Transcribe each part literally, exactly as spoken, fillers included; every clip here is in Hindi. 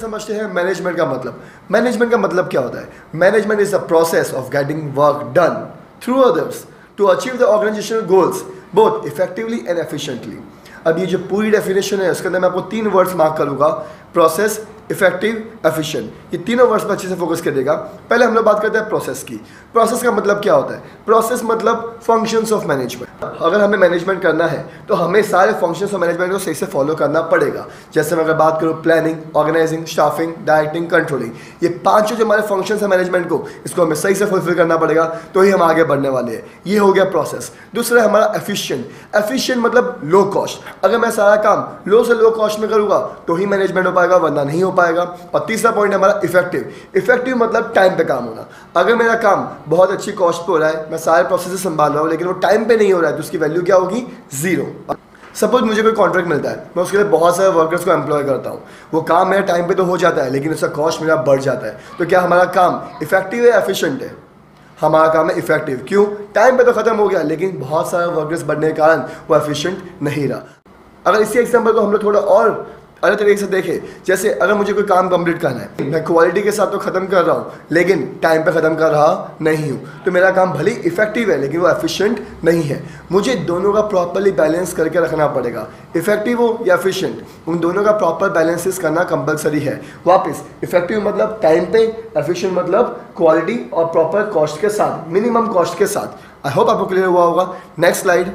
समझते हैं मैनेजमेंट का मतलब। मैनेजमेंट का मतलब क्या होता है? Management is the process of getting work done through others to achieve the organisational goals both effectively and efficiently. अब ये जो पूरी डेफिनेशन है उसके अंदर मैं आपको तीन वर्ड्स मार्क करूंगा, प्रोसेस, इफेक्टिव, एफिशिएंट। ये तीनों वर्ड्स पर अच्छे से फोकस करिएगा। पहले हम लोग बात करते हैं प्रोसेस की। प्रोसेस का मतलब क्या होता है? प्रोसेस मतलब फंक्शंस ऑफ मैनेजमेंट। अगर हमें मैनेजमेंट करना है तो हमें सारे फंक्शंस ऑफ मैनेजमेंट को सही से फॉलो करना पड़ेगा। जैसे मैं अगर बात करूँ planning, organising, staffing, directing, controlling, ये पांचों जो हमारे फंक्शंस है मैनेजमेंट को, इसको हमें सही से फुलफिल करना पड़ेगा तो ही हम आगे बढ़ने वाले हैं। ये हो गया प्रोसेस। दूसरा है हमारा एफिशिएंट। एफिशिएंट मतलब लो कॉस्ट। अगर मैं सारा काम लो से लो कॉस्ट में करूँगा तो ही मैनेजमेंट हो पाएगा, वरना नहीं हो पाएगा। और तीसरा पॉइंट है हमारा इफेक्टिव। इफेक्टिव मतलब टाइम पे काम होना। अगर मेरा काम बहुत अच्छी कॉस्ट पे हो रहा है, मैं सारे प्रोसेस संभाल रहा हूँ, लेकिन वो टाइम पे नहीं हो रहा है, तो उसकी वैल्यू क्या होगी? जीरो। सपोज मुझे कोई कॉन्ट्रैक्ट मिलता है, मैं उसके लिए बहुत सारे वर्कर्स को एम्प्लॉय करता हूँ, वो काम मेरा टाइम पे तो हो जाता है लेकिन उसका कॉस्ट मेरा बढ़ जाता है, तो क्या हमारा काम इफेक्टिव है, एफिशिएंट है? हमारा काम है इफेक्टिव। क्यों? टाइम पे तो खत्म हो गया लेकिन बहुत सारे वर्कर्स बढ़ने के कारण वो एफिशिएंट नहीं रहा। अगर इसी एग्जाम्पल को हम लोग थोड़ा और अलग तरीके से देखें, जैसे अगर मुझे कोई काम कंप्लीट करना है, मैं क्वालिटी के साथ तो खत्म कर रहा हूँ लेकिन टाइम पे खत्म कर रहा नहीं हूँ, तो मेरा काम भले इफेक्टिव है लेकिन वो एफिशिएंट नहीं है। मुझे दोनों का प्रॉपरली बैलेंस करके रखना पड़ेगा। इफेक्टिव हो या एफिशिएंट, उन दोनों का प्रॉपर बैलेंसेस करना कंपलसरी है। वापस, इफेक्टिव मतलब टाइम पे, एफिशिएंट मतलब क्वालिटी और प्रॉपर कॉस्ट के साथ, मिनिमम कॉस्ट के साथ। आई होप आपको क्लियर हुआ होगा। Next slide.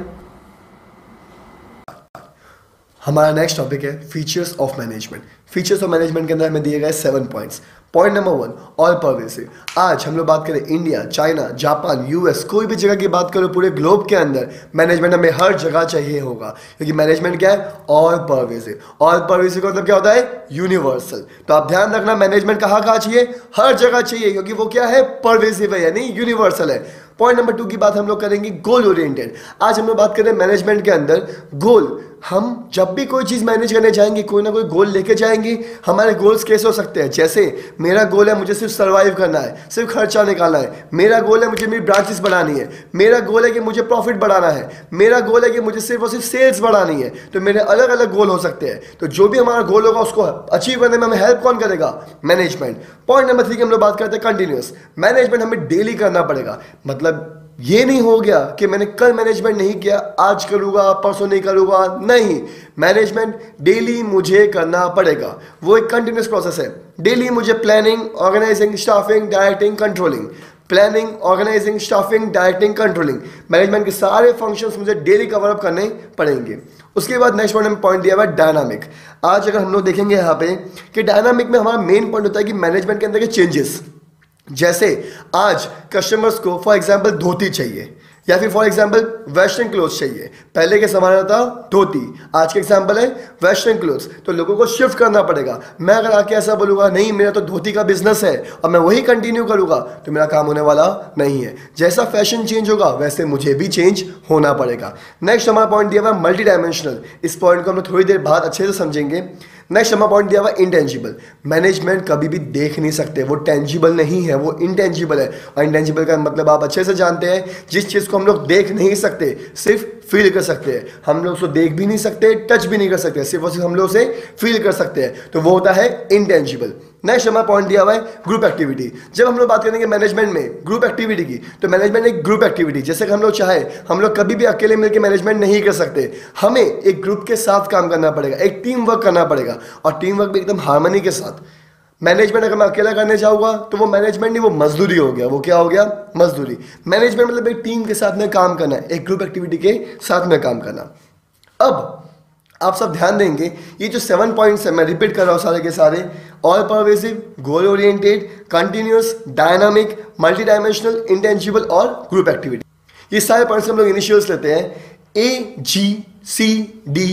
हमारा नेक्स्ट टॉपिक है features of management. Features of management के अंदर हमें दिए गए seven points. Point number one, all pervasive. आज हम लोग बात करें इंडिया, चाइना, जापान, यूएस, कोई भी जगह की बात करो पूरे ग्लोब के अंदर, मैनेजमेंट हमें हर जगह चाहिए होगा, क्योंकि मैनेजमेंट क्या है? All pervasive. ऑल परवेसिव का मतलब क्या होता है? यूनिवर्सल। तो आप ध्यान रखना, मैनेजमेंट कहाँ कहाँ चाहिए? हर जगह चाहिए, क्योंकि वो क्या है? परवेसिव है, यानी यूनिवर्सल है। पॉइंट नंबर टू की बात हम लोग करेंगे गोल ओरिएंटेड। आज हम लोग बात करें मैनेजमेंट के अंदर गोल। हम जब भी कोई चीज़ मैनेज करने जाएंगे कोई ना कोई गोल लेके जाएंगे। हमारे गोल्स कैसे हो सकते हैं? जैसे मेरा गोल है मुझे सिर्फ सर्वाइव करना है, सिर्फ खर्चा निकालना है। मेरा गोल है मुझे मेरी ब्रांचेस बढ़ानी है। मेरा गोल है कि मुझे प्रॉफिट बढ़ाना है। मेरा गोल है कि मुझे सिर्फ और सिर्फ सेल्स बढ़ानी है। तो मेरे अलग अलग गोल हो सकते हैं। तो जो भी हमारा गोल होगा उसको अचीव करने में हमें हेल्प कौन करेगा? मैनेजमेंट। पॉइंट नंबर थ्री की हम लोग बात करते हैं कंटिन्यूअस। मैनेजमेंट हमें डेली करना पड़ेगा। मतलब ये नहीं हो गया कि मैंने कल मैनेजमेंट नहीं किया, आज करूँगा, परसों नहीं करूँगा। नहीं, मैनेजमेंट डेली मुझे करना पड़ेगा। वो एक कंटिन्यूस प्रोसेस है। डेली मुझे planning, organising, staffing, directing, controlling, planning, organising, staffing, directing, controlling, management के सारे फंक्शंस मुझे डेली कवर अप करने पड़ेंगे। उसके बाद नेक्स्ट पॉइंट में पॉइंट दिया हुआ है डायनामिक। आज अगर हम लोग देखेंगे यहाँ पे कि डायनामिक में हमारा मेन पॉइंट होता है कि मैनेजमेंट के अंदर के चेंजेस। जैसे आज कस्टमर्स को फॉर एग्जांपल धोती चाहिए या फिर फॉर एग्जांपल वेस्टर्न क्लोथ्स चाहिए। पहले के ज़माने था धोती, आज के एग्जांपल है वेस्टर्न क्लोथ्स। तो लोगों को शिफ्ट करना पड़ेगा। मैं अगर आके ऐसा बोलूँगा नहीं मेरा तो धोती का बिजनेस है और मैं वही कंटिन्यू करूँगा, तो मेरा काम होने वाला नहीं है। जैसा फैशन चेंज होगा वैसे मुझे भी चेंज होना पड़ेगा। नेक्स्ट हमारा पॉइंट दिया हुआ है मल्टी डायमेंशनल। इस पॉइंट को हम लोग थोड़ी देर बाद अच्छे से समझेंगे। नेक्स्ट हमारा पॉइंट दिया हुआ इंटेंजिबल। मैनेजमेंट कभी भी देख नहीं सकते, वो टेंजिबल नहीं है, वो इंटेंजिबल है। और इंटेंजिबल का मतलब आप अच्छे से जानते हैं, जिस चीज़ को हम लोग देख नहीं सकते सिर्फ फील कर सकते हैं। हम लोग उसको देख भी नहीं सकते, टच भी नहीं कर सकते, सिर्फ और सिर्फ हम लोग उसे फील कर सकते हैं, तो वो होता है इंटेंजिबल। नेक्स्ट हमारा पॉइंट दिया हुआ है ग्रुप एक्टिविटी। जब हम लोग बात करेंगे मैनेजमेंट में ग्रुप एक्टिविटी की, तो मैनेजमेंट एक ग्रुप एक्टिविटी, जैसे कि हम लोग चाहे हम लोग कभी भी अकेले मिलकर मैनेजमेंट नहीं कर सकते। हमें एक ग्रुप के साथ काम करना पड़ेगा, एक टीम वर्क करना पड़ेगा, और टीम वर्क भी एकदम हार्मनी के साथ। मैनेजमेंट अगर मैं अकेला करने जाऊँगा तो वो मैनेजमेंट नहीं, वो मजदूरी हो गया। वो क्या हो गया? मजदूरी। मैनेजमेंट मतलब एक टीम के साथ में काम करना, एक ग्रुप एक्टिविटी के साथ में काम करना। अब आप सब ध्यान देंगे, ये जो सेवन पॉइंट्स है मैं रिपीट कर रहा हूँ सारे के सारे। All pervasive, goal oriented, continuous, dynamic, multi dimensional, intangible और ग्रुप एक्टिविटी। ये सारे पॉइंट्स हम लोग इनिशियल्स लेते हैं, ए जी सी डी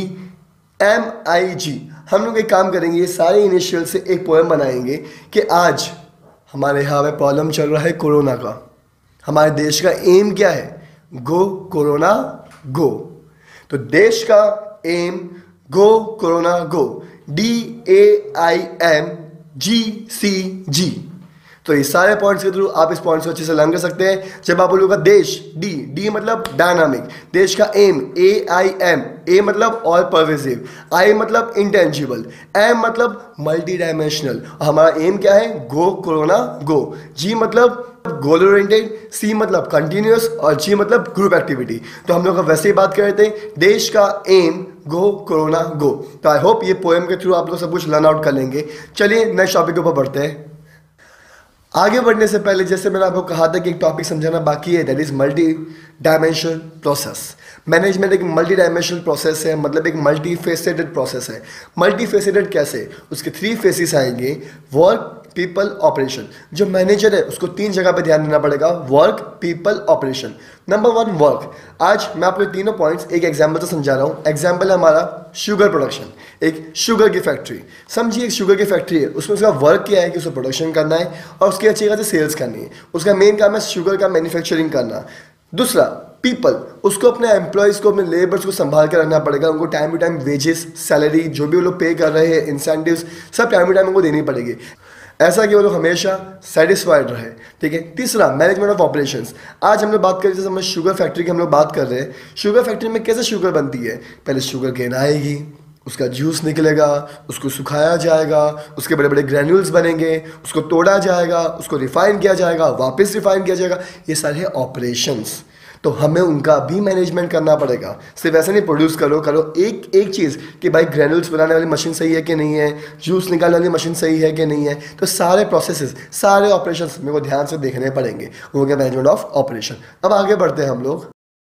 एम आई जी। हम लोग एक काम करेंगे, ये सारे इनिशियल से एक पोएम बनाएंगे कि आज हमारे यहाँ पे प्रॉब्लम चल रहा है कोरोना का। हमारे देश का एम क्या है? Go corona go. तो देश का aim go corona go, D A I M G C G. तो ये सारे पॉइंट्स के थ्रू आप इस पॉइंट्स को अच्छे से लर्न कर सकते हैं। जब आप बोलोगे देश, डी डी मतलब डायनामिक, देश का एम, ए आई एम, ए मतलब ऑल परवेसिव, आई मतलब इंटेंजिबल, एम मतलब मल्टी डायमेंशनल, हमारा एम क्या है, गो कोरोना गो, जी मतलब गोल ओरिएंटेड, सी मतलब कंटिन्यूअस और जी मतलब ग्रुप एक्टिविटी। तो हम लोग वैसे ही बात कर रहे थे, देश का एम गो कोरोना गो। तो आई होप ये पोएम के थ्रू आप लोग सब कुछ लर्न आउट कर लेंगे। चलिए नेक्स्ट टॉपिक के ऊपर बढ़ते हैं। आगे बढ़ने से पहले जैसे मैंने आपको कहा था कि एक टॉपिक समझाना बाकी है, that is multi dimensional process. Management एक मल्टी डायमेंशनल प्रोसेस है, मतलब एक मल्टी फेसेटेड प्रोसेस है। मल्टी फेसेटेड कैसे, उसके थ्री फेसेस आएंगे, वर्क, पीपल, ऑपरेशन। जो मैनेजर है उसको तीन जगह पे ध्यान देना पड़ेगा, work, people, operation. Number one work. आज मैं आपको तीनों पॉइंट्स एक एग्जांपल से समझा रहा हूँ। एग्जांपल है हमारा शुगर प्रोडक्शन, एक शुगर की फैक्ट्री। समझिए एक शुगर की फैक्ट्री है, उसमें उसका वर्क क्या है कि उसे प्रोडक्शन करना है और उसकी अच्छी खासी सेल्स करनी है। उसका मेन काम है शुगर का मैन्युफैक्चरिंग करना। दूसरा पीपल, उसको अपने एम्प्लॉयज़ को, अपने लेबर्स को संभाल कर रखना पड़ेगा, उनको time to time wages, salary, जो भी वो लोग पे कर रहे हैं, इंसेंटिव्स, सब टाइम टू टाइम उनको देनी पड़ेगी, ऐसा कि वो लोग हमेशा सेटिस्फाइड रहे। ठीक है। तीसरा मैनेजमेंट ऑफ ऑपरेशंस। आज हम लोग बात करें, जैसे हम शुगर फैक्ट्री की हम लोग बात कर रहे हैं, शुगर फैक्ट्री में कैसे शुगर बनती है, पहले शुगर केन आएगी, उसका जूस निकलेगा, उसको सुखाया जाएगा, उसके बड़े बड़े ग्रैन्यूल्स बनेंगे, उसको तोड़ा जाएगा, उसको रिफाइन किया जाएगा, वापस रिफाइन किया जाएगा, ये सारे ऑपरेशंस। तो हमें उनका भी मैनेजमेंट करना पड़ेगा। सिर्फ ऐसे नहीं प्रोड्यूस करो करो एक एक चीज़ कि भाई ग्रैन्यूल्स बनाने वाली मशीन सही है कि नहीं है, जूस निकालने वाली मशीन सही है कि नहीं है। तो सारे प्रोसेसेस, सारे ऑपरेशंस मेरे को ध्यान से देखने पड़ेंगे, वो क्या मैनेजमेंट ऑफ ऑपरेशन। अब आगे बढ़ते हैं हम लोग।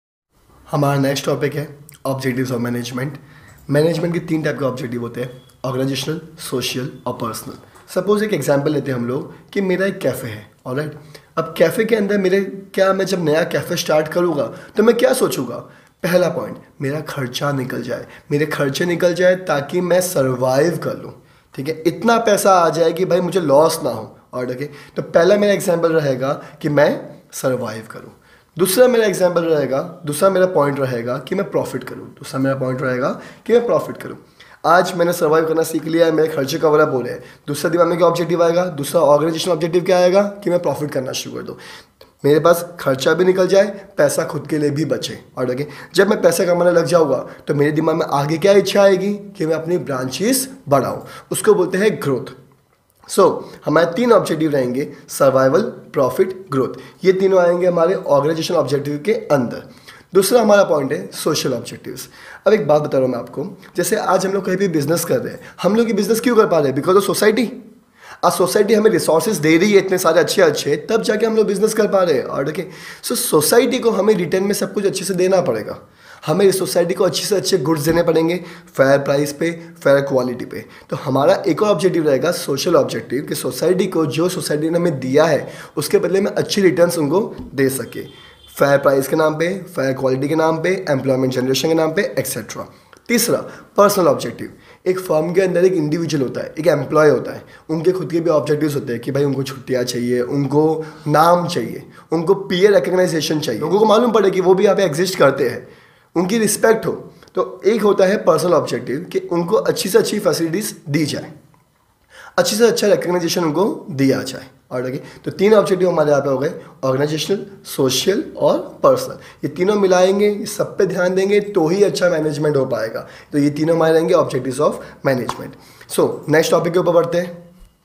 हमारा नेक्स्ट टॉपिक है ऑब्जेक्टिव्स ऑफ मैनेजमेंट। मैनेजमेंट के तीन टाइप के ऑब्जेक्टिव होते हैं, ऑर्गेनाइजेशनल, सोशल और पर्सनल। सपोज एक एग्जांपल लेते हैं हम लोग कि मेरा एक कैफ़े है, ऑलराइट। अब कैफ़े के अंदर मेरे क्या, मैं जब नया कैफ़े स्टार्ट करूँगा तो मैं क्या सोचूंगा, पहला पॉइंट मेरा खर्चा निकल जाए, मेरे खर्चे निकल जाए ताकि मैं सर्वाइव कर लूँ। ठीक है, इतना पैसा आ जाए कि भाई मुझे लॉस ना हो। और ठीक है, तो पहला मेरा एग्जाम्पल रहेगा कि मैं सर्वाइव करूँ। दूसरा मेरा एग्जाम्पल रहेगा, दूसरा मेरा पॉइंट रहेगा कि मैं प्रॉफिट करूँ। दूसरा मेरा पॉइंट रहेगा कि मैं प्रॉफिट करूँ। आज मैंने सर्वाइव करना सीख लिया है, मेरे खर्चे कवर अप हो रहे हैं। दूसरा दिमाग में क्या ऑब्जेक्टिव आएगा, दूसरा ऑर्गेनाइजेशन ऑब्जेक्टिव क्या आएगा कि मैं प्रॉफिट करना शुरू कर दूँ, मेरे पास खर्चा भी निकल जाए, पैसा खुद के लिए भी बचे। और ओके, जब मैं पैसा कमाने लग जाऊँगा तो मेरे दिमाग में आगे क्या इच्छा आएगी कि मैं अपनी ब्रांचेस बढ़ाऊँ, उसको बोलते हैं ग्रोथ। सो so, हमारे तीन ऑब्जेक्टिव रहेंगे, सर्वाइवल, प्रॉफिट, ग्रोथ। ये तीनों आएंगे हमारे ऑर्गेनाइजेशन ऑब्जेक्टिव के अंदर। दूसरा हमारा पॉइंट है सोशल ऑब्जेक्टिव्स। अब एक बात बता रहा हूँ मैं आपको, जैसे आज हम लोग कहीं भी बिजनेस कर रहे हैं, हम लोग ये बिजनेस क्यों कर पा रहे हैं, बिकॉज ऑफ सोसाइटी। आज सोसाइटी हमें रिसोर्सेज दे रही है इतने सारे अच्छे अच्छे, तब जाके हम लोग बिजनेस कर पा रहे हैं। और देखिए, सो सोसाइटी को हमें रिटर्न में सब कुछ अच्छे से देना पड़ेगा। हमें इस सोसाइटी को अच्छे से अच्छे गुड्स देने पड़ेंगे, फेयर प्राइस पे, फेयर क्वालिटी पे। तो हमारा एक और ऑब्जेक्टिव रहेगा सोशल ऑब्जेक्टिव, कि सोसाइटी को जो सोसाइटी ने हमें दिया है उसके बदले में अच्छी रिटर्न्स उनको दे सके, फेयर प्राइस के नाम पे, फेयर क्वालिटी के नाम पे, एम्प्लॉयमेंट जनरेशन के नाम पे, एक्सेट्रा। तीसरा पर्सनल ऑब्जेक्टिव। एक फर्म के अंदर एक इंडिविजुअल होता है, एक एम्प्लॉय होता है, उनके खुद के भी ऑब्जेक्टिव्स होते हैं कि भाई उनको छुट्टियाँ चाहिए, उनको नाम चाहिए, उनको पीयर रिकग्नाइजेशन चाहिए, लोगों को मालूम पड़े कि वो भी यहाँ पे एग्जिस्ट करते हैं, उनकी रिस्पेक्ट हो। तो एक होता है पर्सनल ऑब्जेक्टिव कि उनको अच्छी से अच्छी फैसिलिटीज़ दी जाए, अच्छी से अच्छा रिकग्नाइजेशन उनको दिया जाए। और ओके, तो तीन ऑब्जेक्टिव हमारे यहाँ पे हो गए, ऑर्गेनाइजेशनल, सोशल और पर्सनल। ये तीनों मिलाएंगे, इस सब पे ध्यान देंगे तो ही अच्छा मैनेजमेंट हो पाएगा। तो ये तीनों हमारे रहेंगे objectives of management. So next topic के ऊपर बढ़ते हैं।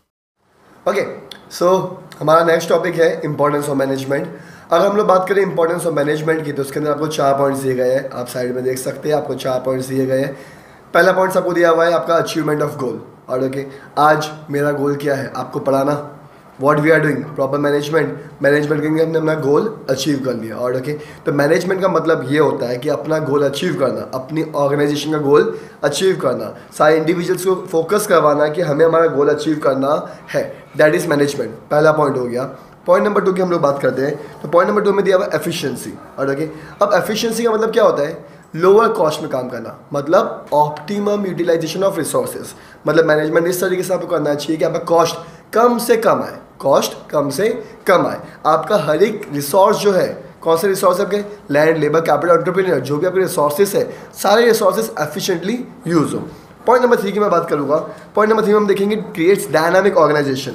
ओके, सो हमारा नेक्स्ट टॉपिक है इंपॉर्टेंस ऑफ मैनेजमेंट। अगर हम लोग बात करें इंपॉर्टेंस ऑफ मैनेजमेंट की, तो उसके अंदर आपको चार पॉइंट्स दिए गए हैं, आप साइड में देख सकते हैं, आपको चार पॉइंट्स दिए गए हैं। पहला पॉइंट्स आपको दिया हुआ है आपका अचीवमेंट ऑफ गोल। और ओके, आज मेरा गोल क्या है, आपको पढ़ाना, what we are doing, proper management. Management के अंदर हमने अपना गोल अचीव कर लिया। और ओके, तो मैनेजमेंट का मतलब ये होता है कि अपना गोल अचीव करना, अपनी ऑर्गेनाइजेशन का गोल अचीव करना, सारे इंडिविजुअल्स को फोकस करवाना कि हमें हमारा गोल अचीव करना है, दैट इज़ मैनेजमेंट। पहला पॉइंट हो गया। पॉइंट नंबर टू की हम लोग बात करते हैं, तो पॉइंट नंबर टू में दिया हुआ एफिशिएंसी। और ओके, अब एफिशिएंसी का मतलब क्या होता है, लोअर कॉस्ट में काम करना, मतलब ऑप्टिमम यूटिलाइजेशन ऑफ रिसोर्सेज। मतलब मैनेजमेंट इस तरीके से आपको करना चाहिए कि आपका कॉस्ट कम से कम आए, कॉस्ट कम से कम आए। आपका हर एक रिसोर्स जो है, कौन से रिसोर्स आपके, लैंड, लेबर, कैपिटल, एंटरप्रेन्योर, जो भी आपके रिसोर्सेज है, सारे रिसोर्सेज एफिशिएंटली यूज हो। पॉइंट नंबर थ्री की मैं बात करूँगा। पॉइंट नंबर थ्री में हम देखेंगे क्रिएट्स डायनामिक ऑर्गेनाइजेशन।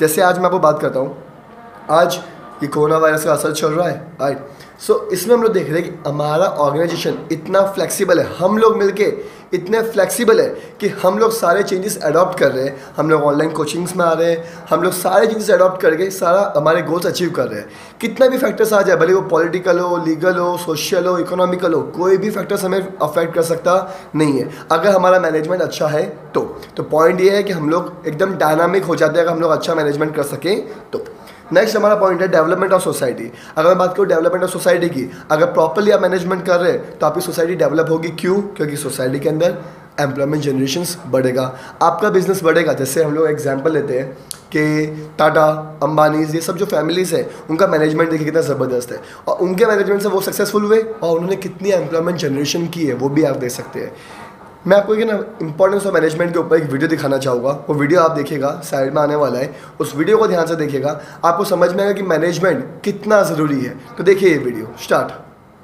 जैसे आज मैं आपको बात करता हूँ, आज ये कोरोना वायरस का असर चल रहा है, राइट। सो इसमें हम लोग देख रहे हैं कि हमारा ऑर्गेनाइजेशन इतना फ्लेक्सिबल है, हम लोग मिलके इतने फ्लेक्सिबल है कि हम लोग सारे चेंजेस अडॉप्ट कर रहे हैं। हम लोग ऑनलाइन कोचिंग्स में आ रहे हैं, हम लोग सारे चेंजेस अडॉप्ट करके सारा हमारे गोल्स अचीव कर रहे हैं। कितना भी फैक्टर्स आ जाए, भले वो पॉलिटिकल हो, लीगल हो, सोशल हो, इकोनॉमिकल हो, कोई भी फैक्टर्स हमें अफेक्ट कर सकता नहीं है अगर हमारा मैनेजमेंट अच्छा है तो। तो पॉइंट ये है कि हम लोग एकदम डायनामिक हो जाते हैं अगर हम लोग अच्छा मैनेजमेंट कर सकें तो। नेक्स्ट हमारा पॉइंट है डेवलपमेंट ऑफ सोसाइटी। अगर मैं बात करूँ डेवलपमेंट ऑफ सोसाइटी की, अगर प्रॉपर्ली आप मैनेजमेंट कर रहे हैं तो आपकी सोसाइटी डेवलप होगी। क्यों? क्योंकि सोसाइटी के अंदर एम्प्लॉयमेंट जनरेशंस बढ़ेगा, आपका बिजनेस बढ़ेगा। जैसे हम लोग एग्जांपल लेते हैं कि टाटा, अंबानीज, ये सब जो फैमिलीज़ है उनका मैनेजमेंट देखिए कितना ज़बरदस्त है, और उनके मैनेजमेंट से वो सक्सेसफुल हुए और उन्होंने कितनी एम्प्लॉयमेंट जनरेशन की है वो भी आप देख सकते हैं। मैं आपको एक ना इंपॉर्टेंस ऑफ मैनेजमेंट के ऊपर एक वीडियो दिखाना चाहूँगा। वो वीडियो आप देखिएगा, साइड में आने वाला है, उस वीडियो को ध्यान से देखिएगा, आपको समझ में आएगा कि मैनेजमेंट कितना ज़रूरी है। तो देखिए ये video start.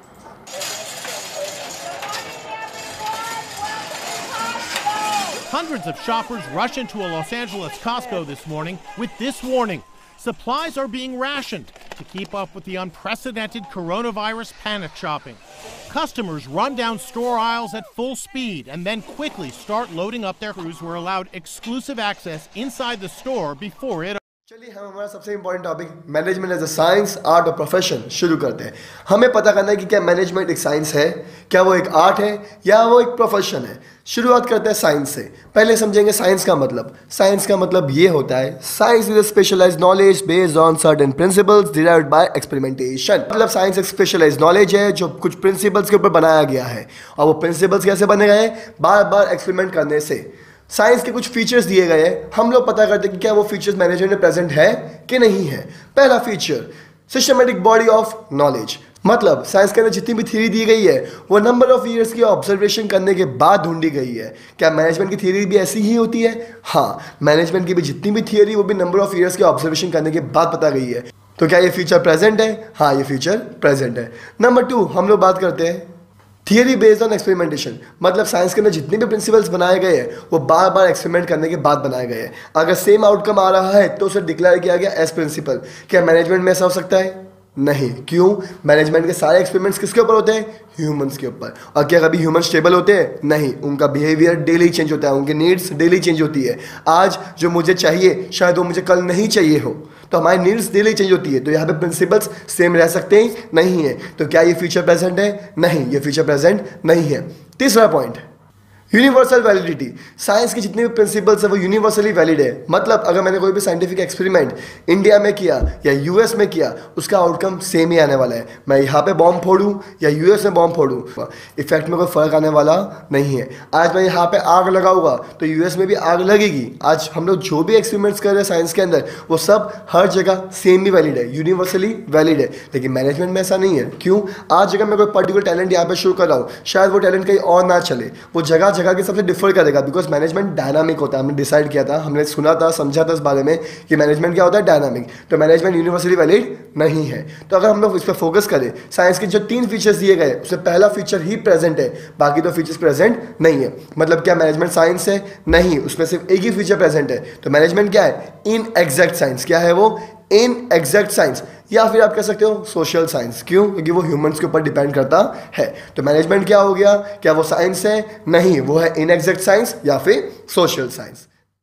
Hundreds of shoppers rush into a Los Angeles Costco this morning with this warning. Supplies are being rationed to keep up with the unprecedented coronavirus panic shopping. Customers run down store aisles at full speed and then quickly start loading up their crews who are allowed exclusive access inside the store before it. चलिए हम हमारा सबसे important topic management as a science, art और प्रोफेशन शुरू करते हैं। हमें पता करना है कि क्या मैनेजमेंट एक साइंस है, क्या वो एक आर्ट है, या वो एक प्रोफेशन है। शुरुआत करते हैं साइंस से। पहले समझेंगे साइंस का मतलब। साइंस का मतलब ये होता है, science is a specialised knowledge based on certain principles derived by experimentation. मतलब साइंस एक स्पेशलाइज्ड नॉलेज है जो कुछ प्रिंसिपल्स के ऊपर बनाया गया है, और वो प्रिंसिपल्स कैसे बने गए? बार बार एक्सपेरिमेंट करने से। साइंस के कुछ फीचर्स दिए गए हैं, हम लोग पता करते हैं कि क्या वो फीचर्स मैनेजमेंट में प्रेजेंट है कि नहीं है। पहला feature, systematic body of knowledge. मतलब साइंस के अंदर जितनी भी थ्योरी दी गई है वो नंबर ऑफ ईयर्स की ऑब्जर्वेशन करने के बाद ढूंढी गई है। क्या मैनेजमेंट की थ्योरी भी ऐसी ही होती है? हाँ, मैनेजमेंट की भी जितनी भी थ्योरी वो भी नंबर ऑफ ईयर्स की ऑब्जर्वेशन करने के बाद पता गई है। तो क्या ये फीचर प्रेजेंट है? हाँ, ये फीचर प्रेजेंट है। नंबर टू, हम लोग बात करते हैं थियरी बेस्ड ऑन एक्सपेरिमेंटेशन। मतलब साइंस के अंदर जितने भी प्रिंसिपल्स बनाए गए हैं वो बार बार एक्सपेरिमेंट करने के बाद बनाए गए हैं। अगर सेम आउटकम आ रहा है तो उसे डिक्लेयर किया गया एज प्रिंसिपल। क्या मैनेजमेंट में ऐसा हो सकता है? नहीं। क्यों? मैनेजमेंट के सारे एक्सपेरिमेंट्स किसके ऊपर होते हैं? ह्यूमंस के ऊपर। और क्या कभी ह्यूमन स्टेबल होते हैं? नहीं, उनका बिहेवियर डेली चेंज होता है, उनकी नीड्स डेली चेंज होती है। आज जो मुझे चाहिए शायद वो मुझे कल नहीं चाहिए हो, तो हमारी नीड्स डेली चेंज होती है। तो यहाँ पे प्रिंसिपल्स सेम रह सकते हैं? नहीं है। तो क्या ये फीचर प्रेजेंट है? नहीं, ये फीचर प्रेजेंट नहीं है। तीसरा पॉइंट, यूनिवर्सल वैलिडिटी। साइंस के जितने भी प्रिंसिपल्स है वो यूनिवर्सली वैलिड है। मतलब अगर मैंने कोई भी साइंटिफिक एक्सपेरिमेंट इंडिया में किया या यूएस में किया, उसका आउटकम सेम ही आने वाला है। मैं यहाँ पे बॉम्ब फोड़ूं या यूएस में बॉम्ब फोड़ूं, इफेक्ट में कोई फर्क आने वाला नहीं है। आज मैं यहाँ पे आग लगाऊंगा तो यूएस में भी आग लगेगी। आज हम लोग जो भी एक्सपेरिमेंट्स कर रहे हैं साइंस के अंदर वो सब हर जगह सेम ही वैलिड है, यूनिवर्सली वैलिड है। लेकिन मैनेजमेंट में ऐसा नहीं है। क्यों? आज अगर मैं कोई पर्टिकुलर टैलेंट यहाँ पे शुरू कर रहा हूँ, शायद वो टैलेंट कहीं और ना चले, वो जगह जगह के सबसे डिफर करेगा। बिकॉज मैनेजमेंट डायनामिक होता है। हमने डिसाइड किया था, हमने सुना था, समझा था इस बारे में कि मैनेजमेंट क्या होता है? डायनामिक। तो मैनेजमेंट यूनिवर्सली वैलिड नहीं है। तो अगर हम लोग इस पर फोकस करें, साइंस के जो तीन फीचर्स दिए गए उसमें पहला फीचर ही प्रेजेंट है, बाकी दो फीचर्स प्रेजेंट नहीं है। मतलब क्या मैनेजमेंट साइंस है? नहीं, उसमें सिर्फ एक ही फीचर प्रेजेंट है। तो मैनेजमेंट क्या है? Inexact science. क्या है वो? इन एग्जैक्ट साइंस, या फिर आप कह सकते हो सोशल साइंस। क्यों? क्योंकि वो ह्यूमंस के ऊपर डिपेंड करता है। तो मैनेजमेंट क्या हो गया? क्या वो साइंस है? नहीं, वो है इन एग्जैक्ट साइंस या फिर social science.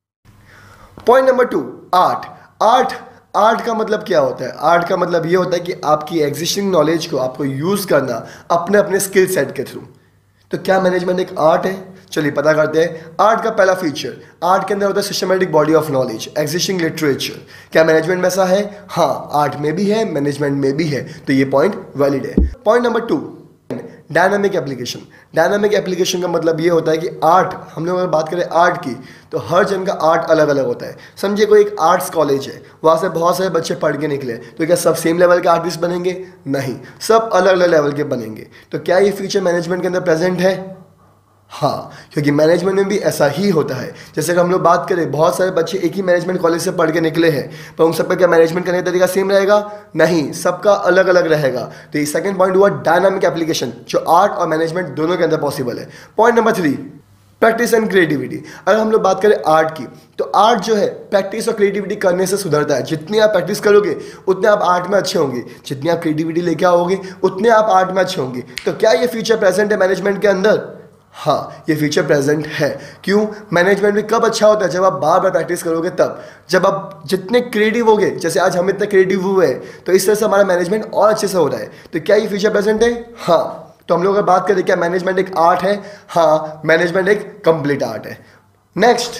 Point number two, art. Art art का मतलब क्या होता है? आर्ट का मतलब ये होता है कि आपकी एग्जिस्टिंग नॉलेज को आपको यूज करना अपने अपने स्किल सेट के थ्रू। तो क्या मैनेजमेंट एक आर्ट है? चलिए पता करते हैं। आर्ट का पहला फीचर, आर्ट के अंदर होता है systematic body of knowledge, existing literature. क्या मैनेजमेंट में ऐसा है? हाँ, आर्ट में भी है, मैनेजमेंट में भी है। तो ये पॉइंट वैलिड है। Point number two, dynamic application. Dynamic application का मतलब ये होता है कि आर्ट, हम लोग अगर बात करें आर्ट की, तो हर जन का आर्ट अलग अलग होता है। समझिए कोई एक आर्ट्स कॉलेज है, वहाँ से बहुत सारे बच्चे पढ़ के निकले, तो क्या सब सेम लेवल के आर्टिस्ट बनेंगे? नहीं, सब अलग अलग लेवल के बनेंगे। तो क्या ये फीचर मैनेजमेंट के अंदर प्रेजेंट है? हाँ, क्योंकि मैनेजमेंट में भी ऐसा ही होता है। जैसे अगर हम लोग बात करें, बहुत सारे बच्चे एक ही मैनेजमेंट कॉलेज से पढ़ के निकले हैं, पर उन सबका क्या मैनेजमेंट करने का तरीका सेम रहेगा? नहीं, सबका अलग अलग रहेगा। तो ये सेकंड पॉइंट हुआ डायनामिक एप्लीकेशन, जो आर्ट और मैनेजमेंट दोनों के अंदर पॉसिबल है। Point number three, practice and creativity. अगर हम लोग बात करें आर्ट की, तो आर्ट जो है प्रैक्टिस और क्रिएटिविटी करने से सुधरता है। जितनी आप प्रैक्टिस करोगे उतने आप आर्ट में अच्छे होंगे, जितनी आप क्रिएटिविटी लेके आओगे उतने आप आर्ट में अच्छे होंगे। तो क्या ये फीचर प्रेजेंट है मैनेजमेंट के अंदर? हाँ, ये फीचर प्रेजेंट है। क्यों? मैनेजमेंट में कब अच्छा होता है? जब आप बार बार प्रैक्टिस करोगे तब। जब आप जितने क्रिएटिव होगे, जैसे आज हम इतने क्रिएटिव हुए हैं, तो इस तरह से हमारा मैनेजमेंट और अच्छे से हो रहा है। तो क्या ये फीचर प्रेजेंट है? हाँ। तो हम लोग अगर बात करें क्या मैनेजमेंट एक आर्ट है? हाँ, मैनेजमेंट एक कंप्लीट आर्ट है। Next,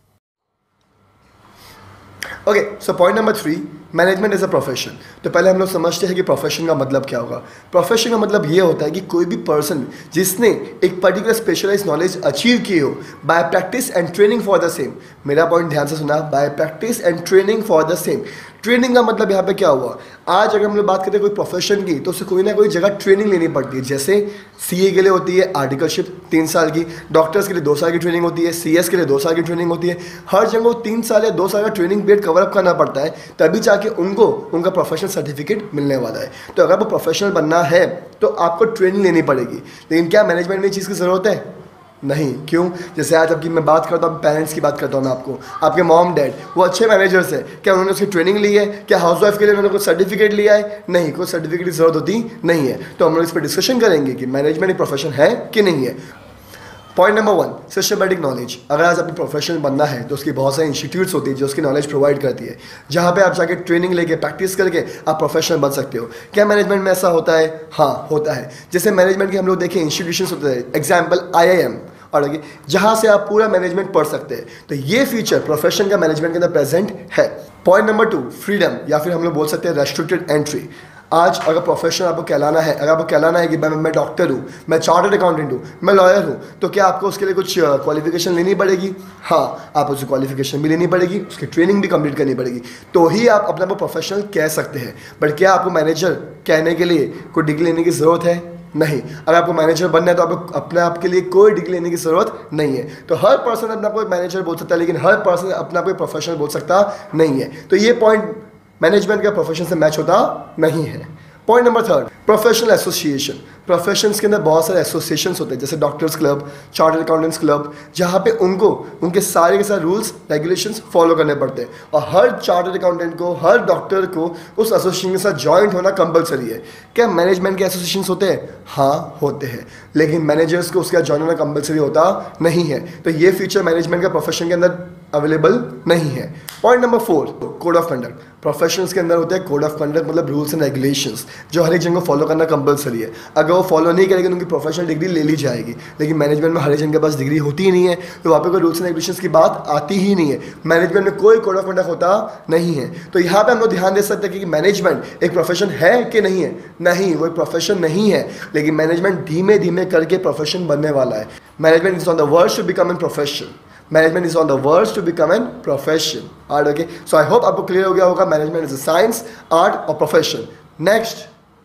okay, so point number three, management is a profession. तो पहले हम लोग समझते हैं कि प्रोफेशन का मतलब क्या होगा। प्रोफेशन का मतलब ये होता है कि कोई भी पर्सन जिसने एक पर्टिकुलर स्पेशलाइज नॉलेज अचीव की हो by practice and training for the same. मेरा पॉइंट ध्यान से सुना, by practice and training for the same. Training का मतलब यहाँ पे क्या हुआ? आज अगर हम लोग बात करते हैं कोई प्रोफेशन की, तो उसे कोई ना कोई जगह ट्रेनिंग लेनी पड़ती है। जैसे सीए के लिए होती है आर्टिकलशिप तीन साल की, डॉक्टर्स के लिए दो साल की ट्रेनिंग होती है, सीएस के लिए दो साल की ट्रेनिंग होती है। हर जगह तीन साल या दो साल का ट्रेनिंग पीरियड कवर अप करना पड़ता है, तभी जाके उनको उनका प्रोफेशनल सर्टिफिकेट मिलने वाला है। तो अगर वो प्रोफेशनल बनना है तो आपको ट्रेनिंग लेनी पड़ेगी। लेकिन क्या मैनेजमेंट में चीज़ की ज़रूरत है? नहीं। क्यों? जैसे आज आपकी मैं बात करता हूँ, पेरेंट्स की बात करता हूँ मैं आपको, आपके मॉम डैड वो अच्छे मैनेजर्स है, क्या उन्होंने उसकी ट्रेनिंग ली है? क्या हाउसवाइफ के लिए उन्होंने कुछ सर्टिफिकेट लिया है? नहीं, कोई सर्टिफिकेट की जरूरत होती नहीं है। तो हम लोग इस पर डिस्कशन करेंगे कि मैनेजमेंट एक प्रोफेशन है कि नहीं है। Point number one, systematic knowledge. अगर आज अपनी प्रोफेशनल बनना है तो उसकी बहुत सारी इंस्टीट्यूट्स होती है जो उसकी नॉलेज प्रोवाइड करती है, जहाँ पे आप जाके ट्रेनिंग लेके प्रैक्टिस करके आप प्रोफेशनल बन सकते हो। क्या मैनेजमेंट में ऐसा होता है? हाँ, होता है। जैसे मैनेजमेंट के हम लोग देखें इंस्टीट्यूशंस होते हैं, एग्जाम्पल आई आई एम, और आगे जहाँ से आप पूरा मैनेजमेंट पढ़ सकते हैं। तो ये फीचर प्रोफेशन का मैनेजमेंट के अंदर प्रेजेंट है। पॉइंट नंबर टू, फ्रीडम, या फिर हम लोग बोल सकते हैं रेस्ट्रिक्टेड एंट्री। आज अगर प्रोफेशन आपको कहलाना है, अगर आपको कहलाना है कि मैं मैं डॉक्टर हूँ, मैं चार्टर्ड अकाउंटेंट हूँ, मैं लॉयर हूँ, तो क्या आपको उसके लिए कुछ क्वालिफिकेशन लेनी पड़ेगी? हाँ, आप उसकी क्वालिफिकेशन भी लेनी पड़ेगी, उसकी ट्रेनिंग भी कंप्लीट करनी पड़ेगी, तो ही आप अपने आप प्रोफेशनल कह सकते हैं। बट क्या आपको मैनेजर कहने के लिए कोई डिग्री लेने की ज़रूरत है? नहीं। अगर आपको मैनेजर बनना है तो आपको अपने आप के लिए कोई डिग्री लेने की ज़रूरत नहीं है। तो हर पर्सन अपना कोई मैनेजर बोल सकता है, लेकिन हर पर्सन अपना कोई प्रोफेशनल बोल सकता नहीं है। तो ये पॉइंट मैनेजमेंट का प्रोफेशन से मैच होता नहीं है। Point number third, professional association. Professions के अंदर बहुत सारे एसोसिएशंस होते हैं, जैसे doctors club, chartered accountants club, जहाँ पे उनको उनके सारे के सारे रूल्स रेगुलेशंस फॉलो करने पड़ते हैं। और हर चार्टर्ड अकाउंटेंट को, हर डॉक्टर को उस एसोसिएशन के साथ ज्वाइंट होना कंपलसरी है। क्या मैनेजमेंट के एसोसिएशंस होते हैं? हाँ, होते हैं, लेकिन मैनेजर्स को उसके साथ ज्वाइन होना कंपलसरी होता नहीं है। तो ये फीचर मैनेजमेंट का प्रोफेशन के अंदर अवेलेबल नहीं है। Point number four, code of conduct. Professions के अंदर होता है कोड ऑफ कंडक्ट, मतलब रूल्स एंड रेगुलेशंस, जो हर एक जन को फॉलो करना कंपलसरी है। अगर वो फॉलो नहीं करेंगे तो उनकी प्रोफेशनल डिग्री ले ली जाएगी। लेकिन मैनेजमेंट में हर एक जन के पास डिग्री होती ही नहीं है, तो वहाँ पे कोई रूल्स एंड रेगुलेशंस की बात आती ही नहीं है। मैनेजमेंट में कोई कोड ऑफ कंडक्ट होता नहीं है। तो यहाँ पे हम लोग ध्यान दे सकते हैं कि मैनेजमेंट एक प्रोफेशन है कि नहीं है? नहीं, वो एक प्रोफेशन नहीं है, लेकिन मैनेजमेंट धीमे धीमे करके प्रोफेशन बनने वाला है। Management is on the worst to become an profession. Management is on the verge to become a profession. Alright, okay. So I hope आपको क्लियर हो गया होगा management is a science, art और प्रोफेशन। नेक्स्ट,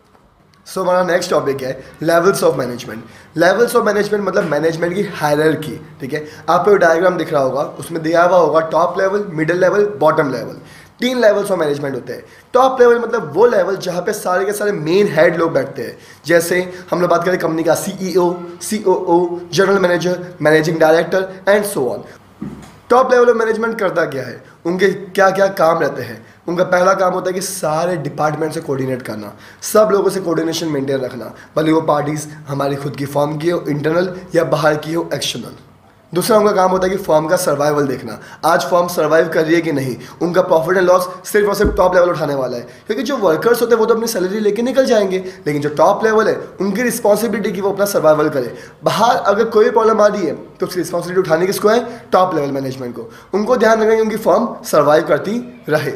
सो हमारा नेक्स्ट टॉपिक है levels of management. Levels of management मतलब मैनेजमेंट की हायरार्की। ठीक है, आपको डायग्राम दिख रहा होगा, उसमें दिया हुआ होगा top level, middle level, bottom level. तीन लेवल्स ऑफ मैनेजमेंट होते हैं। टॉप लेवल मतलब वो लेवल जहाँ पे सारे के सारे मेन हेड लोग बैठते हैं। जैसे हम लोग बात करें कंपनी का CEO, COO, general manager, managing director and so on. Top level of management करता क्या है, उनके क्या क्या काम रहते हैं? उनका पहला काम होता है कि सारे डिपार्टमेंट से कोऑर्डिनेट करना, सब लोगों से कोऑर्डिनेशन मेंटेन रखना, भले वो पार्टीज हमारी खुद की फर्म की हो, इंटरनल या बाहर की हो, एक्सटर्नल। दूसरा उनका काम होता है कि फर्म का सर्वाइवल देखना, आज फर्म सर्वाइव कर रही है कि नहीं। उनका प्रॉफिट एंड लॉस सिर्फ और सिर्फ टॉप लेवल उठाने वाला है, क्योंकि जो वर्कर्स होते हैं वो तो अपनी सैलरी लेके निकल जाएंगे, लेकिन जो टॉप लेवल है उनकी रिस्पॉन्सिबिलिटी कि वो अपना सर्वाइवल करे। बाहर अगर कोई प्रॉब्लम आ रही है तो उसकी रिस्पॉन्सिबिलिटी उठाने किसको है? टॉप लेवल मैनेजमेंट को। उनको ध्यान रखेंगे उनकी फर्म सर्वाइव करती रहे।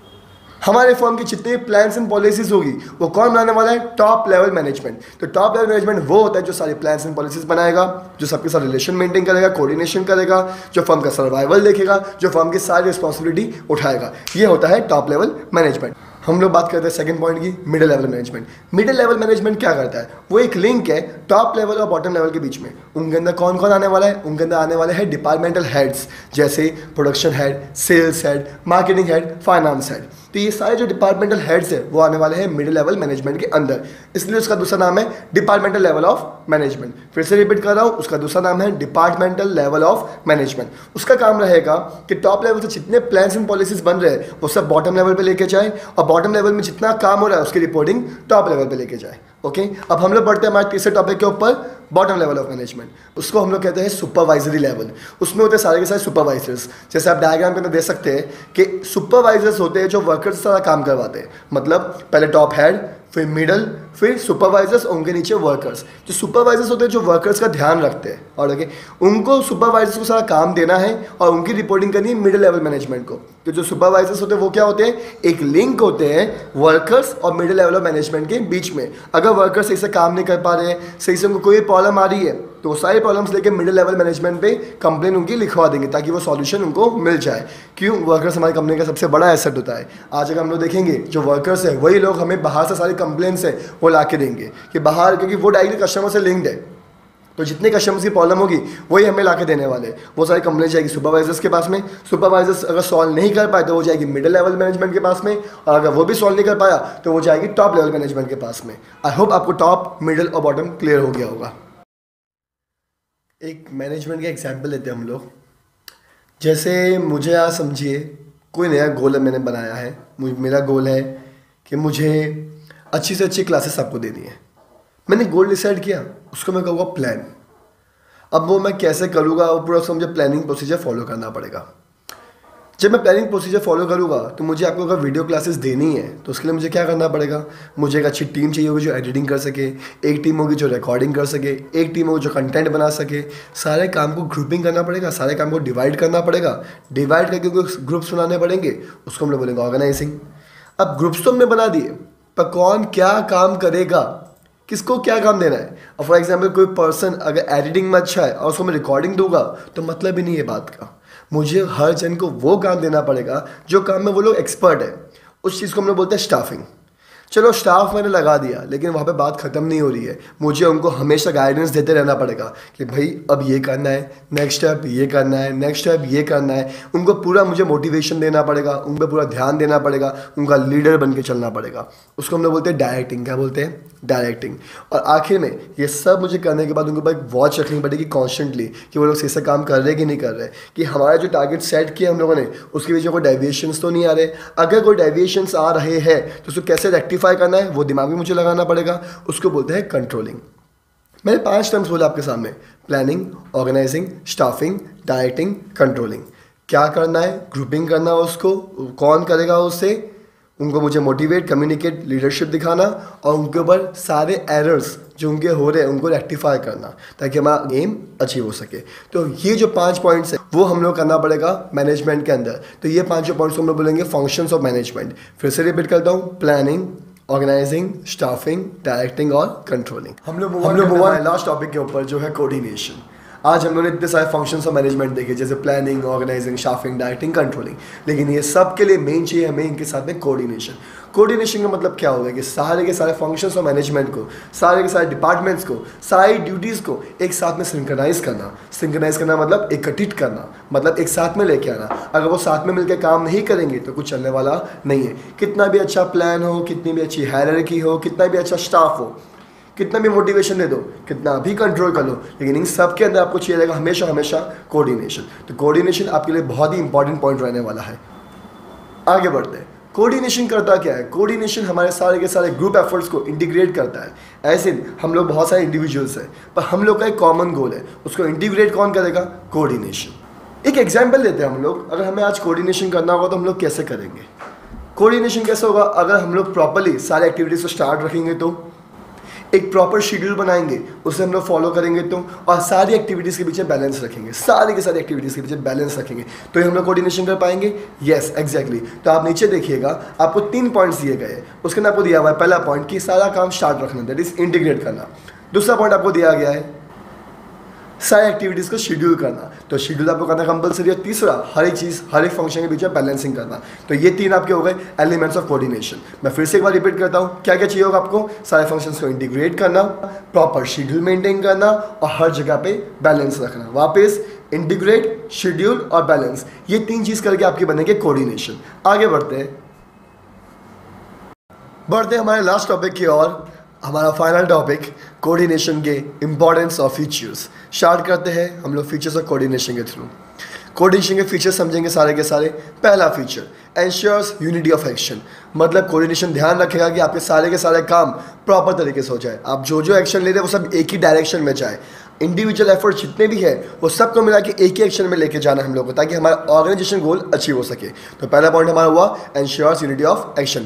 हमारे फर्म की जितने प्लान्स एंड पॉलिसीज होगी वो कौन बनाने वाला है? Top level management. तो टॉप लेवल मैनेजमेंट वो होता है जो सारे प्लान्स एंड पॉलिसीज बनाएगा, जो सबके साथ रिलेशन मेंटेन करेगा, कोऑर्डिनेशन करेगा, जो फर्म का सर्वाइवल देखेगा, जो फर्म की सारी रिस्पॉन्सिबिलिटी उठाएगा। ये होता है टॉप लेवल मैनेजमेंट। हम लोग बात करते हैं सेकंड पॉइंट की, middle level management. Middle level management क्या करता है? वो एक लिंक है टॉप लेवल और बॉटम लेवल के बीच में। उनके अंदर कौन कौन आने वाला है? उनके अंदर आने वाले हैं डिपार्टमेंटल हेड्स, जैसे production head, sales head, marketing head, finance head. तो ये सारे जो डिपार्टमेंटल हेड्स है वो आने वाले हैं मिडिल लेवल मैनेजमेंट के अंदर, इसलिए उसका दूसरा नाम है डिपार्टमेंटल लेवल ऑफ मैनेजमेंट। फिर से रिपीट कर रहा हूँ, उसका दूसरा नाम है डिपार्टमेंटल लेवल ऑफ मैनेजमेंट। उसका काम रहेगा कि टॉप लेवल से जितने प्लान्स एंड पॉलिसीज बन रहे हैं वो सब बॉटम लेवल पे लेके जाए, और बॉटम लेवल में जितना काम हो रहा है उसकी रिपोर्टिंग टॉप लेवल पे लेके जाए। Okay okay? अब हम लोग बढ़ते हैं हमारे तीसरे टॉपिक के ऊपर, बॉटम लेवल ऑफ मैनेजमेंट। उसको हम लोग कहते हैं सुपरवाइजरी लेवल। उसमें होते हैं सारे के सारे सुपरवाइजर्स। जैसे आप डायग्राम के अंदर देख सकते हैं कि सुपरवाइजर्स होते हैं जो वर्कर्स से सारा काम करवाते हैं, मतलब पहले टॉप हेड, फिर मिडल, फिर सुपरवाइजर्स, उनके नीचे वर्कर्स। जो सुपरवाइजर्स होते हैं जो वर्कर्स का ध्यान रखते हैं, और ओके उनको सुपरवाइजर्स को सारा काम देना है और उनकी रिपोर्टिंग करनी है मिडिल लेवल मैनेजमेंट को। तो जो सुपरवाइजर्स होते हैं वो क्या होते हैं, एक लिंक होते हैं वर्कर्स और मिडिल लेवल ऑफ मैनेजमेंट के बीच में। अगर वर्कर्स सही से काम नहीं कर पा रहे हैं, सही से उनको कोई प्रॉब्लम आ रही है, तो सारी प्रॉब्लम्स लेके मिडिल लेवल मैनेजमेंट पे कंप्लेन उनकी लिखवा देंगे ताकि वो सॉल्यूशन उनको मिल जाए। क्यों, वर्कर्स हमारी कंपनी का सबसे बड़ा एसेट होता है। आज अगर हम लोग देखेंगे जो वर्कर्स है वही लोग हमें बाहर से सारी कंप्लेंट्स है वो ला के देंगे कि बाहर, क्योंकि वो डायरेक्टली कस्टमर से लिंक्ड है, तो जितने कस्टमर्स की प्रॉब्लम होगी वही हमें ला के देने वाले। वो सारी कंप्लेन जाएगी सुपरवाइजर्स के पास में, सुपरवाइजर्स अगर सॉल्व नहीं कर पाए तो वो जाएगी मिडिल लेवल मैनेजमेंट के पास में, और अगर वो भी सॉल्व नहीं कर पाया तो वो जाएगी टॉप लेवल मैनेजमेंट के पास में। आई होप आपको टॉप, मिडिल और बॉटम क्लियर हो गया होगा। एक मैनेजमेंट का एग्जाम्पल लेते हैं हम लोग। जैसे मुझे आज समझिए कोई नया गोल मैंने बनाया है, मेरा गोल है कि मुझे अच्छी से अच्छी क्लासेस आपको देनी है। मैंने गोल डिसाइड किया, उसको मैं कहूँगा प्लान। अब वो मैं कैसे करूँगा, वो पूरा उसको मुझे प्लानिंग प्रोसीजर फॉलो करना पड़ेगा। जब मैं प्लानिंग प्रोसीजर फॉलो करूँगा तो मुझे आपको अगर वीडियो क्लासेस देनी है तो उसके लिए मुझे क्या करना पड़ेगा, मुझे एक अच्छी टीम चाहिए होगी जो एडिटिंग कर सके, एक टीम होगी जो रिकॉर्डिंग कर सके, एक टीम होगी जो कंटेंट बना सके। सारे काम को ग्रुपिंग करना पड़ेगा, सारे काम को डिवाइड करना पड़ेगा, डिवाइड करके ग्रुप्स बनाने पड़ेंगे, उसको हम लोग बोलेंगे ऑर्गेनाइजिंग। अब ग्रुप्स तो हमने बना दिए, पर कौन क्या काम करेगा, किसको क्या काम देना है। और फॉर एग्जांपल कोई पर्सन अगर एडिटिंग में अच्छा है और उसको मैं रिकॉर्डिंग दूंगा तो मतलब ही नहीं है बात का। मुझे हर जन को वो काम देना पड़ेगा जो काम में वो लोग एक्सपर्ट है। उस चीज़ को हम लोग बोलते हैं स्टाफिंग। चलो स्टाफ मैंने लगा दिया, लेकिन वहाँ पे बात ख़त्म नहीं हो रही है। मुझे उनको हमेशा गाइडेंस देते रहना पड़ेगा कि भाई अब ये करना है, नेक्स्ट स्टेप ये करना है, नेक्स्ट स्टेप ये करना है। उनको पूरा मुझे मोटिवेशन देना पड़ेगा, उन पर पूरा ध्यान देना पड़ेगा, उनका लीडर बन के चलना पड़ेगा। उसको हम लोग बोलते हैं डायरेक्टिंग। क्या बोलते हैं? डायरेक्टिंग। और आखिर में ये सब मुझे करने के बाद उनके ऊपर एक वॉच रखनी पड़ेगी कॉन्स्टेंटली कि वो लोग सही से काम कर रहे कि नहीं कर रहे, कि हमारा जो टारगेट सेट किया हम लोगों ने उसके बीच में कोई डेविएशंस तो नहीं आ रहे। अगर कोई डेविएशंस आ रहे हैं तो उसको कैसे रेक्टिफाई करना है वो दिमाग में मुझे लगाना पड़ेगा। उसको बोलते हैं कंट्रोलिंग। मैंने पांच टर्म्स बोले आपके सामने, planning, organising, staffing, directing, controlling. क्या करना है? ग्रुपिंग करना, उसको कौन करेगा उससे, उनको मुझे मोटिवेट, कम्युनिकेट, लीडरशिप दिखाना, और उनके ऊपर सारे एरर्स जो उनके हो रहे हैं उनको रेक्टिफाई करना ताकि हमारा एम अचीव हो सके। तो ये जो पांच पॉइंट्स हैं वो हम लोग करना पड़ेगा मैनेजमेंट के अंदर। तो ये पांचों पॉइंट्स हम लोग बोलेंगे फंक्शंस ऑफ मैनेजमेंट। फिर से रिपीट करता हूँ, प्लानिंग, ऑर्गेनाइजिंग, स्टाफिंग, डायरेक्टिंग और कंट्रोलिंग। हम लोग हम लोग लास्ट टॉपिक के ऊपर जो है कोऑर्डिनेशन। आज हम लोगों ने इतने सारे फंक्शंस ऑफ मैनेजमेंट देखे जैसे planning, organising, staffing, directing, controlling, लेकिन ये सब के लिए मेन चाहिए हमें इनके साथ में कोऑर्डिनेशन। कोऑर्डिनेशन का मतलब क्या होगा कि सारे के सारे फंक्शंस ऑफ मैनेजमेंट को, सारे के सारे डिपार्टमेंट्स को, सारी ड्यूटीज़ को एक साथ में सिंक्रोनाइज करना। सिंक्रोनाइज करना मतलब एकत्रित करना, मतलब एक साथ में लेके आना। अगर वो साथ में मिलकर काम नहीं करेंगे तो कुछ चलने वाला नहीं है। कितना भी अच्छा प्लान हो, कितनी भी अच्छी हायरार्की हो, कितना भी अच्छा स्टाफ हो, कितना भी मोटिवेशन दे दो, कितना भी कंट्रोल कर लो, लेकिन इन सब के अंदर आपको चाहिए रहेगा हमेशा हमेशा कोऑर्डिनेशन। तो कोऑर्डिनेशन आपके लिए बहुत ही इंपॉर्टेंट पॉइंट रहने वाला है। आगे बढ़ते हैं। कोऑर्डिनेशन करता क्या है? कोऑर्डिनेशन हमारे सारे के सारे ग्रुप एफर्ट्स को इंटीग्रेट करता है। ऐसे हम लोग बहुत सारे इंडिविजुअल्स हैं पर हम लोग का एक कॉमन गोल है, उसको इंटीग्रेट कौन करेगा? कोऑर्डिनेशन। एक एग्जाम्पल लेते हैं हम लोग। अगर हमें आज कोऑर्डिनेशन करना होगा तो हम लोग कैसे करेंगे? कोऑर्डिनेशन कैसे होगा? अगर हम लोग प्रॉपरली सारे एक्टिविटीज़ को स्टार्ट रखेंगे तो, एक प्रॉपर शेड्यूल बनाएंगे, उसे हम लोग फॉलो करेंगे तो, और सारी एक्टिविटीज़ के पीछे बैलेंस रखेंगे, सारी के सारी एक्टिविटीज़ के पीछे बैलेंस रखेंगे, तो ही हम लोग कोऑर्डिनेशन कर पाएंगे। Yes exactly. तो आप नीचे देखिएगा, आपको तीन पॉइंट्स दिए गए, उसके अंदर आपको दिया हुआ है पहला पॉइंट कि सारा काम स्टार्ट रखना, दैट इज इंटीग्रेट करना। दूसरा पॉइंट आपको दिया गया है सारी एक्टिविटीज़ को शेड्यूल करना, तो शेड्यूल आपको करना कंपलसरी है। तीसरा, हर एक चीज़, हर एक फंक्शन के बीच में बैलेंसिंग करना। तो ये तीन आपके हो गए एलिमेंट्स ऑफ कोऑर्डिनेशन। मैं फिर से एक बार रिपीट करता हूँ, क्या क्या चाहिए होगा आपको? सारे फंक्शंस को इंटीग्रेट करना, प्रॉपर शेड्यूल मेंटेन करना और हर जगह पे बैलेंस रखना। वापस इंटीग्रेट, शेड्यूल और बैलेंस, ये तीन चीज़ करके आपकी बनेगी कोऑर्डिनेशन। आगे बढ़ते हैं। बढ़ते हैं हमारे लास्ट टॉपिक की ओर, हमारा फाइनल टॉपिक कोऑर्डिनेशन के इंपॉर्टेंस ऑफ फीचर्स। स्टार्ट करते हैं हम लोग फीचर्स ऑफ कोऑर्डिनेशन के थ्रू। कोऑर्डिनेशन के फीचर्स समझेंगे सारे के सारे। पहला feature ensures unity of action, मतलब कोऑर्डिनेशन ध्यान रखेगा कि आपके सारे के सारे काम प्रॉपर तरीके से हो जाए। आप जो जो एक्शन ले रहे हैं वो सब एक ही डायरेक्शन में जाए। इंडिविजुअल एफर्ट जितने भी है वो सबको मिला के एक ही एक्शन में लेके जाना है हम लोग को, ताकि हमारा ऑर्गेनाइजेशन गोल अचीव हो सके। तो पहला पॉइंट हमारा हुआ ensures unity of action.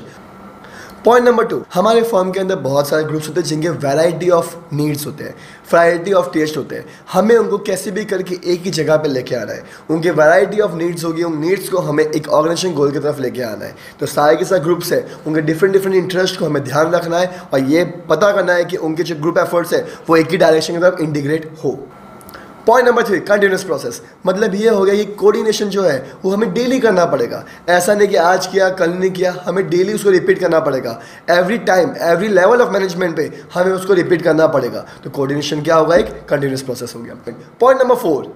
Point number two, हमारे फर्म के अंदर बहुत सारे ग्रुप्स होते हैं जिनके वैरायटी ऑफ नीड्स होते हैं, वैरायटी ऑफ टेस्ट होते हैं। हमें उनको कैसे भी करके एक ही जगह पे लेके आना है। उनके वैरायटी ऑफ नीड्स होगी, उन नीड्स को हमें एक ऑर्गेनाइजेशन गोल की तरफ लेके आना है। तो सारे के सारे ग्रुप्स है, उनके डिफरेंट डिफरेंट इंटरेस्ट को हमें ध्यान रखना है और ये पता करना है कि उनके जो ग्रुप एफर्ट्स है वो एक ही डायरेक्शन की तरफ इंटीग्रेट हो। Point number three, continuous process, मतलब ये हो गया कि कोऑर्डिनेशन जो है वो हमें डेली करना पड़ेगा। ऐसा नहीं कि आज किया कल नहीं किया, हमें डेली उसको रिपीट करना पड़ेगा। Every time every level of management पे हमें उसको रिपीट करना पड़ेगा। तो कोऑर्डिनेशन क्या होगा, एक कंटिन्यूस प्रोसेस हो गया। Point number four,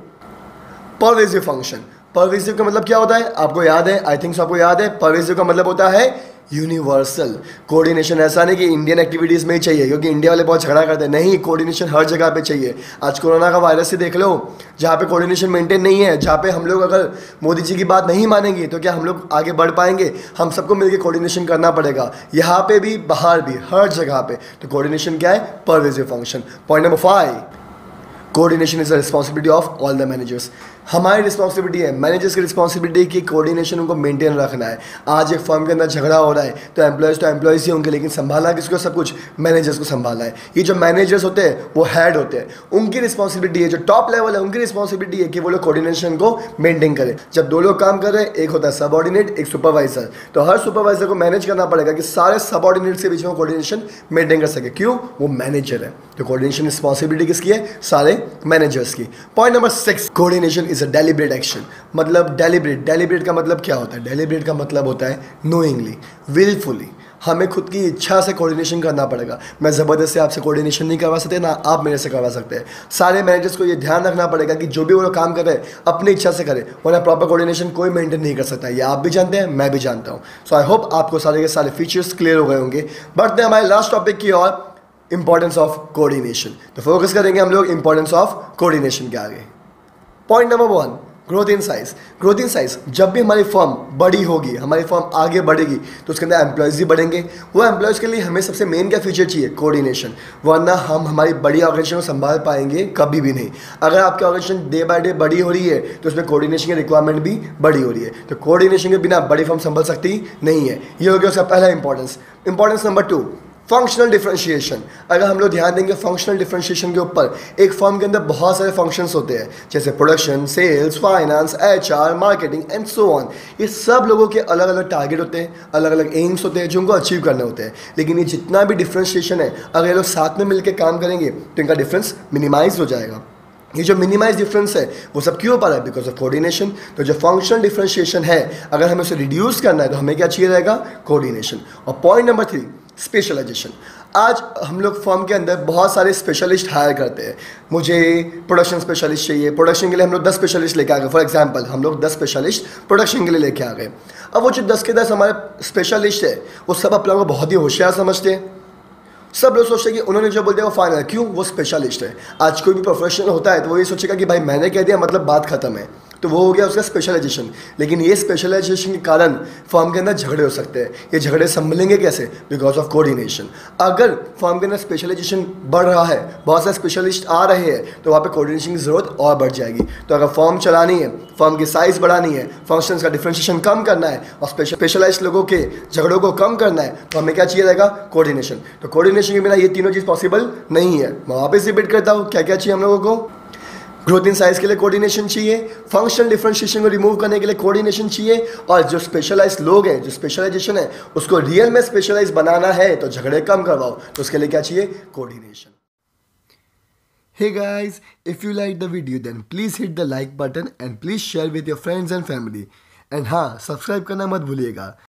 pervasive function. Pervasive का मतलब क्या होता है, आपको याद है, आई थिंक आपको याद है। परवेसिव का मतलब होता है यूनिवर्सल। कोऑर्डिनेशन ऐसा नहीं कि इंडियन एक्टिविटीज़ में ही चाहिए, क्योंकि इंडिया वाले बहुत झगड़ा करते हैं। नहीं, कोऑर्डिनेशन हर जगह पे चाहिए। आज कोरोना का वायरस ही देख लो, जहाँ पे कोऑर्डिनेशन मेंटेन नहीं है, जहाँ पे हम लोग अगर मोदी जी की बात नहीं मानेंगे तो क्या हम लोग आगे बढ़ पाएंगे। हम सबको मिलकर कोऑर्डिनेशन करना पड़ेगा, यहाँ पे भी बाहर भी हर जगह पे। तो कोऑर्डिनेशन क्या है, pervasive function. Point number five, coordination is the responsibility of all the managers. हमारी रिस्पॉन्सिबिलिटी है, मैनेजर्स की रिस्पॉन्सिबिलिटी की कोऑर्डिनेशन उनको मेंटेन रखना है। आज एक फर्म के अंदर झगड़ा हो रहा है तो एम्प्लॉयज़ तो एम्प्लॉयज़ ही होंगे, लेकिन संभालना किसको, सब कुछ मैनेजर्स को संभालना है। ये जो मैनेजर्स होते हैं वो हेड होते हैं, उनकी रिस्पॉन्सिबिलिटी है, जो टॉप लेवल है उनकी रिस्पॉन्सिबिलिटी है कि वो लोग कोऑर्डिनेशन को मेंटेन करें। जब दो लोग काम कर रहे हैं, एक होता है सबऑर्डिनेट, एक सुपरवाइजर, तो हर सुपरवाइजर को मैनेज करना पड़ेगा कि सारे सबऑर्डिनेट्स के बीच में कोऑर्डिनेशन मेंटेन कर सके। क्यों, वो मैनेजर है। तो कोऑर्डिनेशन रिस्पॉन्सिबिलिटी किसकी है, सारे मैनेजर्स की। Point number six, coordination is a deliberate action. मतलब डेलिब्रेट, डेलिब्रेट का मतलब क्या होता है, डेलिब्रेट का मतलब होता है नोइंगली, विलफुली। हमें खुद की इच्छा से कोऑर्डिनेशन करना पड़ेगा। मैं ज़बरदस्ती से आपसे कोऑर्डिनेशन नहीं करवा सकते, ना आप मेरे से करवा सकते हैं। सारे मैनेजर्स को ये ध्यान रखना पड़ेगा कि जो भी वो लोग काम कर रहे हैं अपनी इच्छा से करें, वरना प्रॉपर कोऑर्डिनेशन कोई मेंटेन नहीं कर सकता। ये आप भी जानते हैं, मैं भी जानता हूँ। सो आई होप आपको सारे के सारे फीचर्स क्लियर हो गए होंगे। बढ़ते हैं हमारे लास्ट टॉपिक की ओर, इंपॉर्टेंस ऑफ कोऑर्डिनेशन। तो फोकस करेंगे हम लोग इंपॉर्टेंस ऑफ कोऑर्डिनेशन के आगे। Point number one, growth in size. Growth in size, जब भी हमारी फर्म बड़ी होगी, हमारी फर्म आगे बढ़ेगी, तो उसके अंदर एम्प्लॉयज़ भी बढ़ेंगे। वो एम्प्लॉयज़ के लिए हमें सबसे मेन क्या फीचर चाहिए, कोऑर्डिनेशन, वरना हम हमारी बड़ी ऑर्गेनाइजेशन को संभाल पाएंगे कभी भी नहीं। अगर आपकी ऑर्गेनाइजेशन डे बाय डे बड़ी हो रही है तो उसमें कोऑर्डिनेशन की रिक्वायरमेंट भी बड़ी हो रही है। तो कोऑर्डिनेशन के बिना बड़ी फर्म संभल सकती नहीं है। ये हो गया उसका पहला importance. Importance number two, functional differentiation. अगर हम लोग ध्यान देंगे फंक्शनल डिफरेंशिएशन के ऊपर, एक फर्म के अंदर बहुत सारे फंक्शंस होते हैं, जैसे production, sales, finance, HR, marketing and so on. ये सब लोगों के अलग अलग टारगेट होते हैं, अलग अलग एम्स होते हैं जो उनको अचीव करने होते हैं। लेकिन ये जितना भी डिफरेंशिएशन है, अगर ये लोग साथ में मिलकर काम करेंगे तो इनका डिफरेंस मिनिमाइज हो जाएगा। ये जो मिनिमाइज डिफरेंस है वो सब क्यों पा रहा है, बिकॉज ऑफ कोऑर्डिनेशन। तो जो फंक्शनल डिफरेंशिएशन है, अगर हमें उसे रिड्यूस करना है तो हमें क्या चाहिए रहेगा, कोऑर्डिनेशन। और पॉइंट नंबर थ्री, स्पेशलाइजेशन। आज हम लोग फर्म के अंदर बहुत सारे स्पेशलिस्ट हायर करते हैं। मुझे प्रोडक्शन स्पेशलिस्ट चाहिए, प्रोडक्शन के लिए हम लोग दस स्पेशलिस्ट लेके आ गए। फॉर एग्जांपल हम लोग दस स्पेशलिस्ट प्रोडक्शन के लिए लेके आ गए। अब वो जो दस के दस हमारे स्पेशलिस्ट है, वो सब अपने को बहुत ही होशियार समझते हैं। सब लोग सोचते हैं कि उन्होंने जो बोल दिया वो फाइनल, क्यों, वो स्पेशलिस्ट है। आज कोई भी प्रोफेशनल होता है तो वो ये सोचेगा कि भाई मैंने कह दिया मतलब बात खत्म है, तो वो हो गया उसका स्पेशलाइजेशन। लेकिन ये स्पेशलाइजेशन के कारण फर्म के अंदर झगड़े हो सकते हैं। ये झगड़े संभलेंगे कैसे, बिकॉज ऑफ कोऑर्डिनेशन। अगर फर्म के अंदर स्पेशलाइजेशन बढ़ रहा है, बहुत सारे स्पेशलिस्ट आ रहे हैं, तो वहाँ पे कोऑर्डिनेशन की ज़रूरत और बढ़ जाएगी। तो अगर फर्म चलानी है, फर्म की साइज़ बढ़ानी है, फंक्शंस का डिफरेंशिएशन कम करना है और स्पेशलाइज्ड लोगों के झगड़ों को कम करना है, तो हमें क्या चाहिए रहेगा, कोऑर्डिनेशन। तो कोऑर्डिनेशन के बिना ये तीनों चीज़ पॉसिबल नहीं है। मैं वापस रिपीट करता हूँ, क्या क्या चाहिए हम लोगों को, ग्रोथ इन साइज के लिए कोऑर्डिनेशन चाहिए, फंक्शनल डिफरेंशिएशन को रिमूव करने के लिए कोऑर्डिनेशन चाहिए, और जो स्पेशलाइज्ड लोग हैं, जो स्पेशलाइजेशन है, उसको रियल में स्पेशलाइज बनाना है तो झगड़े कम करवाओ, तो उसके लिए क्या चाहिए, coordination. Hey guys, if you like the video then please hit the like button and please share with your friends and family. And हाँ, सब्सक्राइब करना मत भूलिएगा।